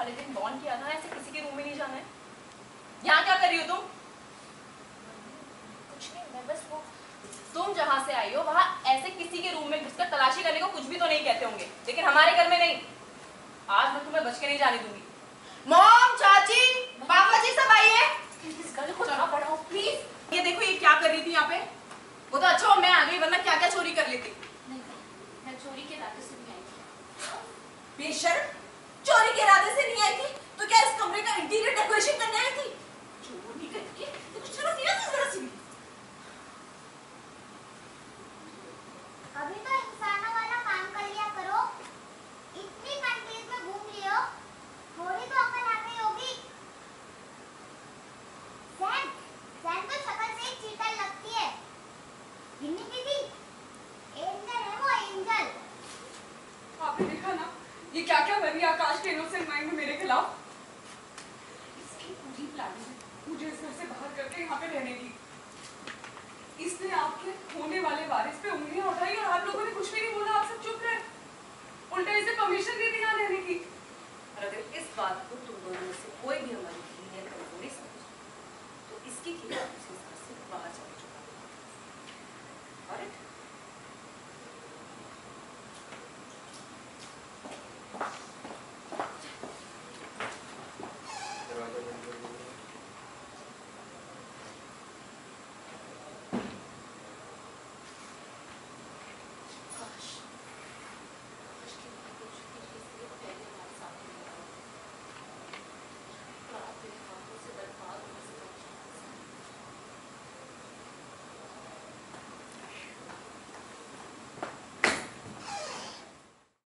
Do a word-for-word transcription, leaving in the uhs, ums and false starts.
वाले दिन बॉन्ड किया था, ऐसे किसी के रूम में नहीं जाना है। यहाँ क्या कर रही हो तुम? कुछ नहीं, मैं बस वो तुम जहाँ से आई हो वहाँ ऐसे किसी के रूम में घुसकर तलाशी करने को कुछ भी तो नहीं कहते होंगे, लेकिन हमारे घर में नहीं। आज मैं तुम्हें बच के नहीं जाने दूंगी। मॉम, चाची, पापा जी सब आइए। इस गले को जाना पड़ा प्लीज। ये देखो ये क्या कर रही थी यहाँ पे। वो तो अच्छा हो मैं आ गई, वरना क्या क्या चोरी कर लेती। नहीं, मैं चोरी के इरादे से नहीं आई थी। बेशर्म, चोरी के इरादे से नहीं आई थी तो क्या इस कमरे का इंटीरियर डेकोरेशन करने आई थी? चोरी करके तो कुछ शर्म नहीं आती जरा सी भी। अभी तो इंसानों वाला काम कर लिया करो। इतनी कंट्रीज में घूम लियो, थोड़ी तो अकल आ गई होगी। सैम, सैम तो शक्ल से ही चीटर लगती है। गिन्नी दीदी, एंजल है वो, एंजल। आपने देखा ना ये क्या क्या कर रही है आकाश के इनोसेंट माइंड में मेरे खिलाफ। इसकी पूरी प्लानिंग है मुझे इस घर से बाहर करके यहाँ पे रहने की। इसने आपके होने वाले वारिस पे उंगलियां उठाई और आप लोगों ने कुछ भी नहीं बोला, आप सब चुप रहे। उल्टा इसे परमिशन दे दी यहाँ रहने की। और अगर इस बात को तुम दोनों में से कोई भी हमारी नीयत कमजोरी समझे तो इसकी खिलाफ उसे घर से बाहर चले जाओ।